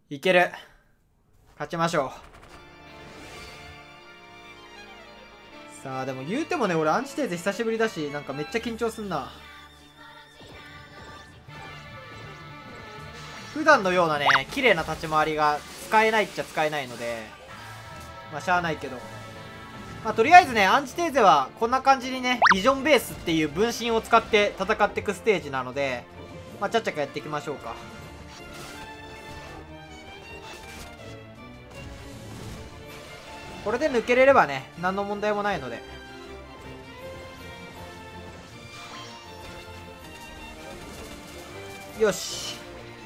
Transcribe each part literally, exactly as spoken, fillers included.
いける。勝ちましょう。さあでも言うてもね、俺アンチテーゼ久しぶりだし、なんかめっちゃ緊張すんな。普段のようなね綺麗な立ち回りが使えないっちゃ使えないので、まあしゃあないけど、まあとりあえずねアンチテーゼはこんな感じにねビジョンベースっていう分身を使って戦っていくステージなので、まあちゃっちゃかやっていきましょうか。これで抜けれればね何の問題もないので。よし、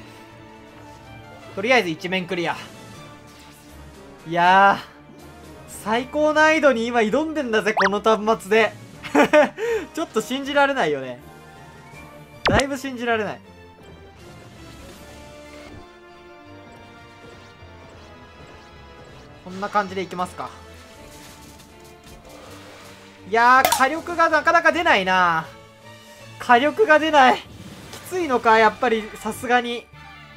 とりあえず一面クリア。いやー最高難易度に今挑んでんだぜこの端末でちょっと信じられないよね。だいぶ信じられない。こんな感じでいきますか。いやー火力がなかなか出ないな。火力が出ない。きついのかやっぱり。さすがに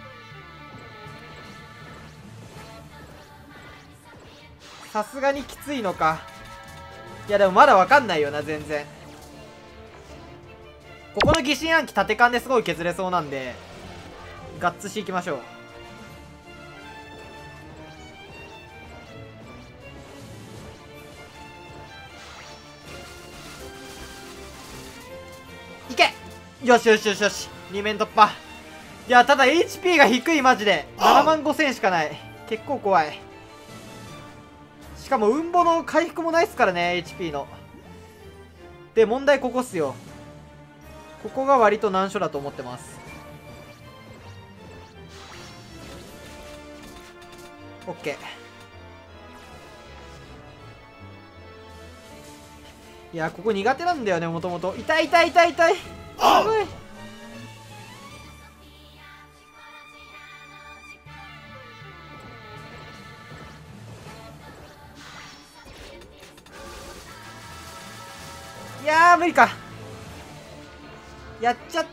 さすがにきついのか。いやでもまだわかんないよな全然。ここの疑心暗鬼縦勘ですごい削れそうなんでガッツしいきましょう。いけ。よしよしよしよし、に面突破。いやただ エイチピー が低い。マジでななまんごせんしかない。結構怖い。しかも運ボの回復もないっすからね エイチピー の。で問題ここっすよ。ここが割と難所だと思ってます。 OK。 いやここ苦手なんだよねもともと。痛い痛い痛い痛い。すごい。いやー無理か。やっちゃった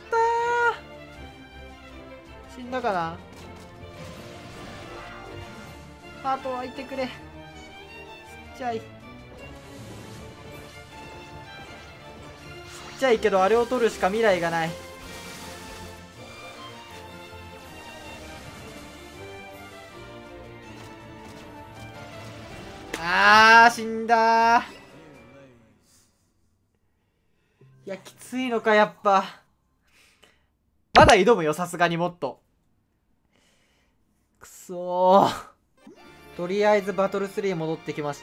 ー。死んだかな。ハートはいてくれ。ちっちゃいちっちゃいけどあれを取るしか未来がない。あー死んだー。いやきついのかやっぱ。まだ挑むよさすがにもっと。くそー。とりあえずバトルスリー戻ってきました。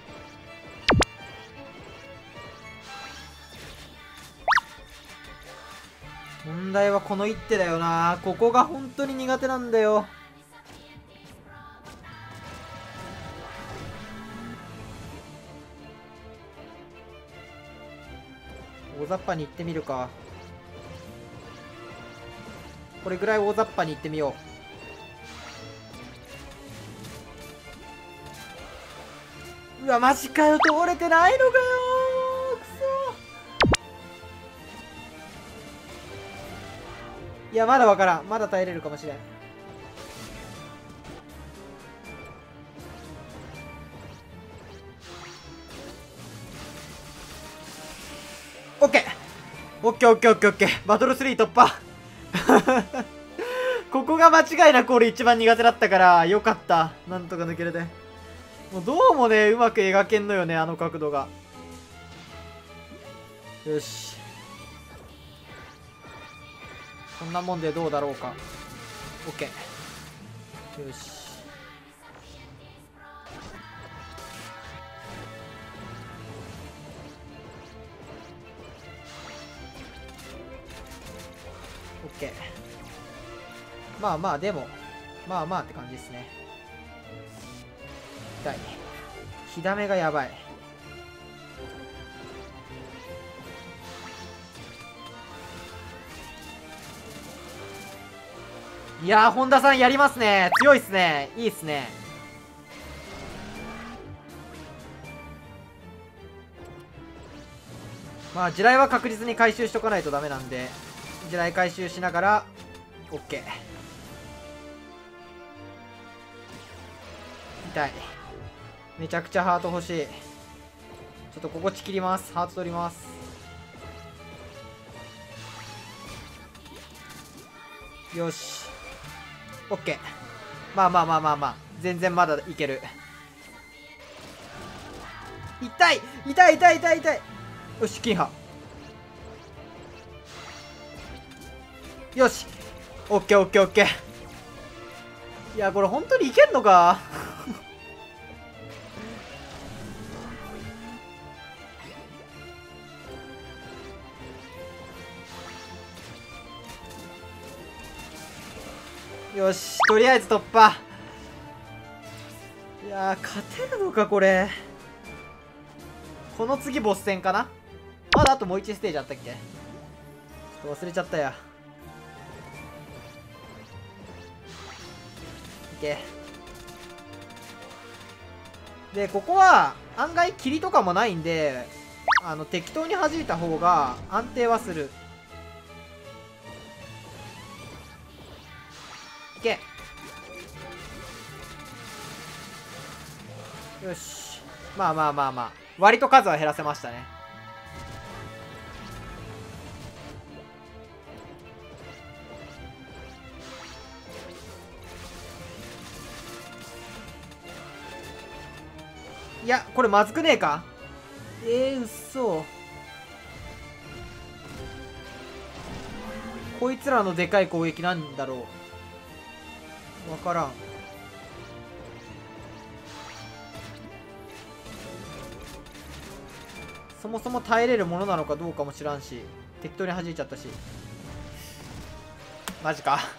問題はこの一手だよな。ここが本当に苦手なんだよ。大雑把に行ってみるか。これぐらい大雑把に行ってみよう。うわマジかよ、通れてないのかよー。くそ。いやまだわからん。まだ耐えれるかもしれん。オッケーオッケーオッケーオッケーオッケー。バトルスリー突破ここが間違いなく俺一番苦手だったからよかった。なんとか抜けれて。もうどうもねうまく描けんのよねあの角度が。よしこんなもんでどうだろうか。オッケー。よしオッケー。まあまあでもまあまあって感じですね。痛い。火ダメがやばい。いやー本田さんやりますね。強いっすね。いいっすね。まあ地雷は確実に回収しとかないとダメなんで地雷回収しながら OK。 痛い。めちゃくちゃハート欲しい。ちょっとここち切ります。ハート取ります。よし、オッケー。まあまあまあまあまあ、全然まだいける。痛い痛い痛い痛い痛い。よし、金波。よし、オッケーオッケーオッケー。いや、これ本当にいけんのかよし、とりあえず突破。いやー、勝てるのかこれ。この次ボス戦かな。まだあともういちステージあったっけ。ちょっと忘れちゃったや。いけ。でここは案外霧とかもないんで、あの適当に弾いた方が安定はする。いけ。よし、まあまあまあまあ、割と数は減らせましたね。いや、これまずくねえか。えー、うっそ。こいつらのでかい攻撃なんだろう。わからん。そもそも耐えれるものなのかどうかも知らんし、適当に弾いちゃったし。マジか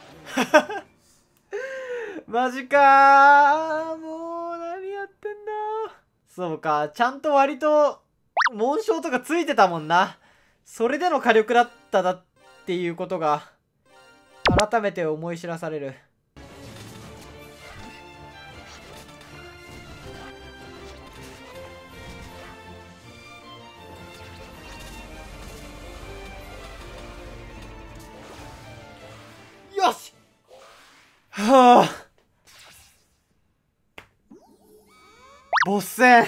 マジかー。もう何やってんだ。そうか、ちゃんと割と紋章とかついてたもんな。それでの火力だっただっていうことが改めて思い知らされる。よし、はあ、ボス戦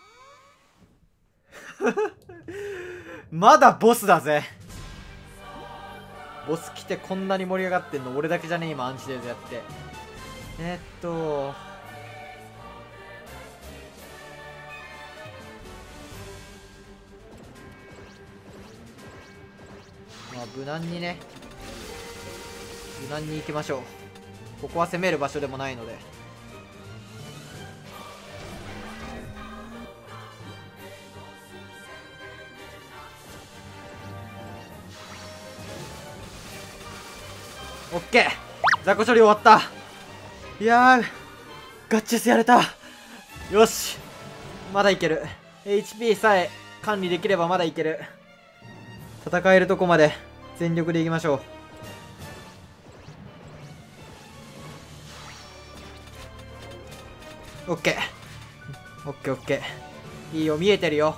まだボスだぜ。ボス来てこんなに盛り上がってんの俺だけじゃねえ。今アンチデーズやってえー、っとまあ無難にね、無難に行きましょう。ここは攻める場所でもないので。オッケー、雑魚処理終わった。いやー、ガッチェスやれた。よし、まだいける。 エイチピー さえ管理できればまだいける。戦えるとこまで全力でいきましょう。オッケーオッケーオッケー、いいよ、見えてるよ。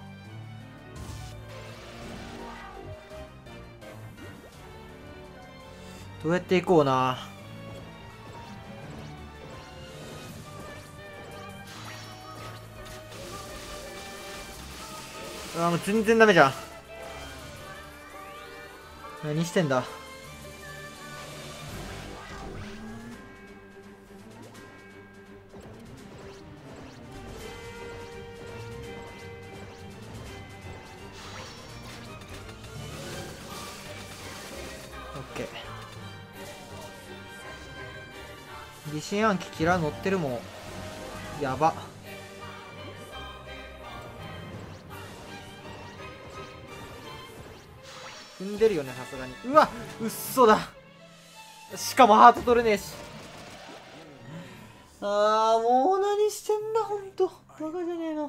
どうやっていこうな。あ、もう全然ダメじゃん。何してんだ。オッケー。疑心暗鬼キラー乗ってるもん。やば。踏んでるよね、さすがに。うわ、うっそだ。しかもハート取れねえし。あー、もう何してんだ、ほんと。バカじゃねえの。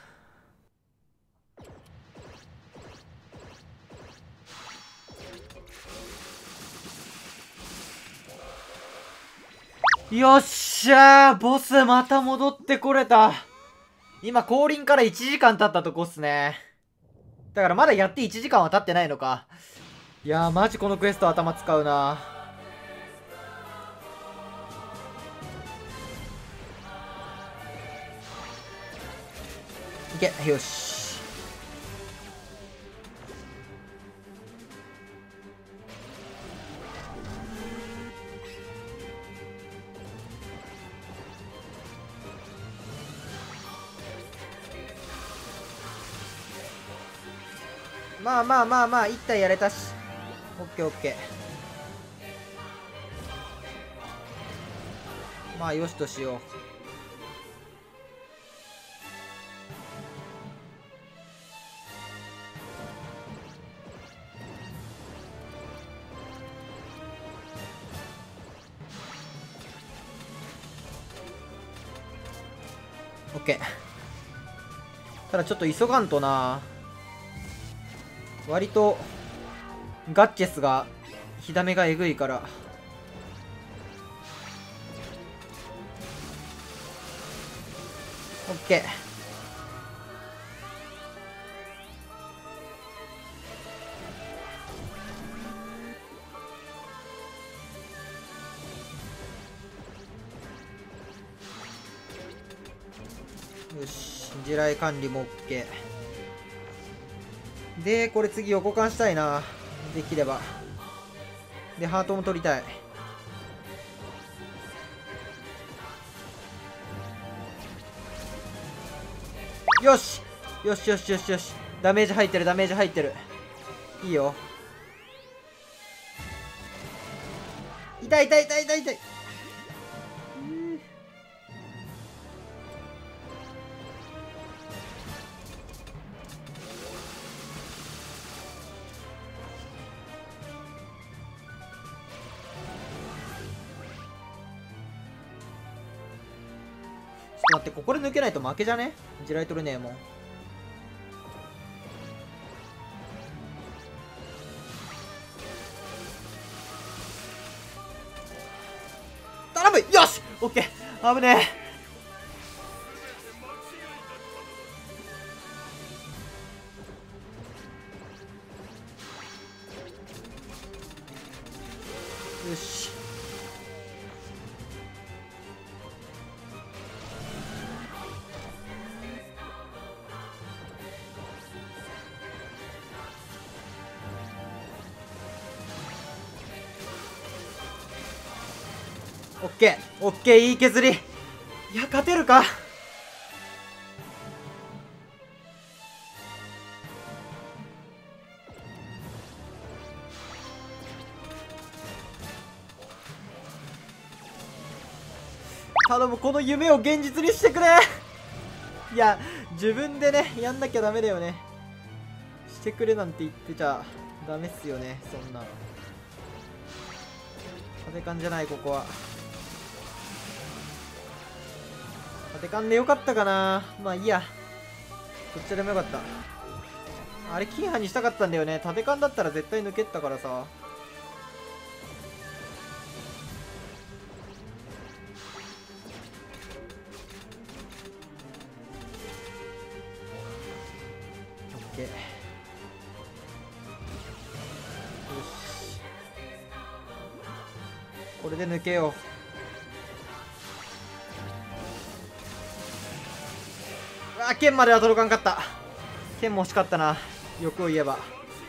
よっしゃー、ボスまた戻ってこれた。今降臨からいちじかん経ったとこっすね。だからまだやっていちじかんは経ってないのか。いやー、マジこのクエスト頭使うな。 いけ。よし。まあまあまあまあいち体やれたし、オッケーオッケー。まあよしとしよう。オッケー。ただちょっと急がんとな。割とガッチェスが火ダメがえぐいから。オッケー。よし、地雷管理も OK で、これ次横換したいな、できれば。でハートも取りたい。よしよしよしよしよし。ダメージ入ってる、ダメージ入ってる。いいよ。痛い痛い痛い痛い痛い。ちょっと待って、ここで抜けないと負けじゃね？地雷取れねえもん。頼む。よしオッケー。危ねえ。よし。オッケーオッケー、いい削り。いや勝てるか。頼む、この夢を現実にしてくれ。いや自分でねやんなきゃダメだよね。してくれなんて言ってちゃダメっすよね。そんな縦感じゃない、ここは縦感でよかったかな。まあいいや、どっちでもよかった。あれ金歯にしたかったんだよね。縦感だったら絶対抜けったからさ。オッケー。よし、これで抜けよう。うわ、剣までは届かんかった。剣も欲しかったな、欲を言えば。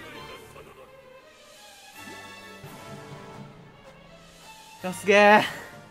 いやすげえ。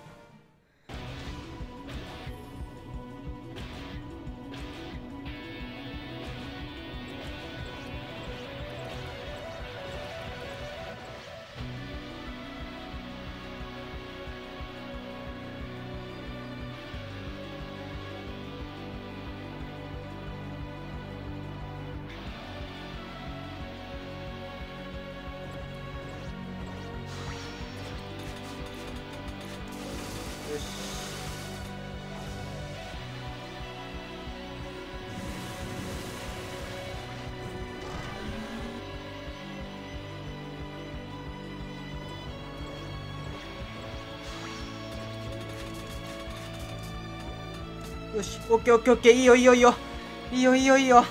よし、オッケーオッケーオッケー。いいよいいよいいよいいよいいよいいよ。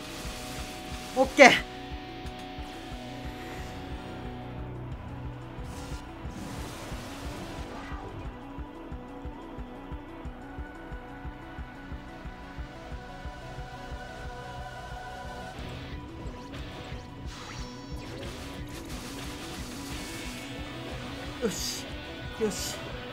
オッケー。 よしよし。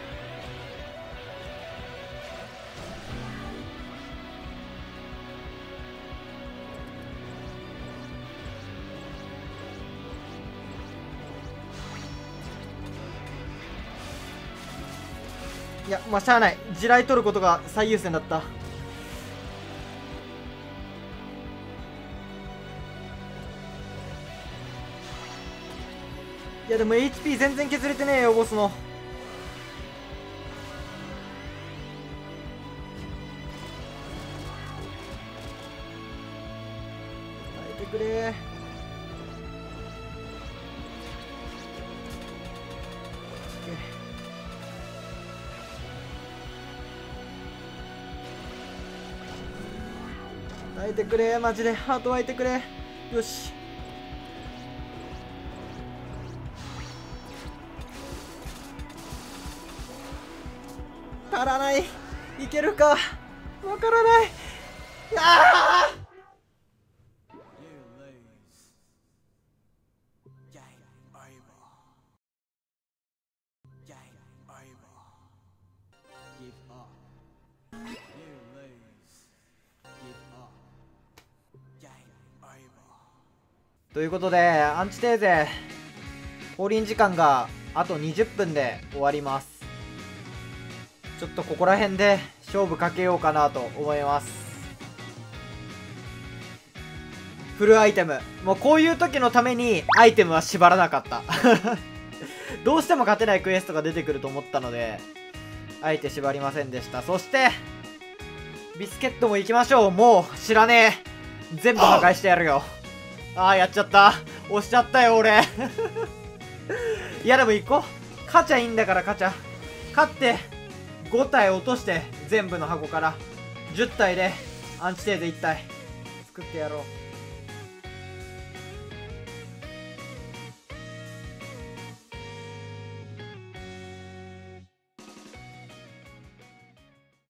いや、まあしゃあない。地雷取ることが最優先だった。いやでも エイチピー 全然削れてねえよ、ボスの。耐えてくれ。耐えてくれ、マジで。ハート湧いてくれ。よし。足らない。いけるかわからない。ああということで、アンチテーゼ降臨時間があとにじゅっぷんで終わります。ちょっとここら辺で勝負かけようかなと思います。フルアイテム、もうこういう時のためにアイテムは縛らなかったどうしても勝てないクエストが出てくると思ったのであえて縛りませんでした。そしてビスケットも行きましょう。もう知らねえ、全部破壊してやるよ。ああ、やっちゃった。押しちゃったよ俺いやでも行こう。勝ちゃいいんだから。勝ちゃ勝ってご体落として全部の箱からじゅったいでアンチテーゼいったい作ってやろう。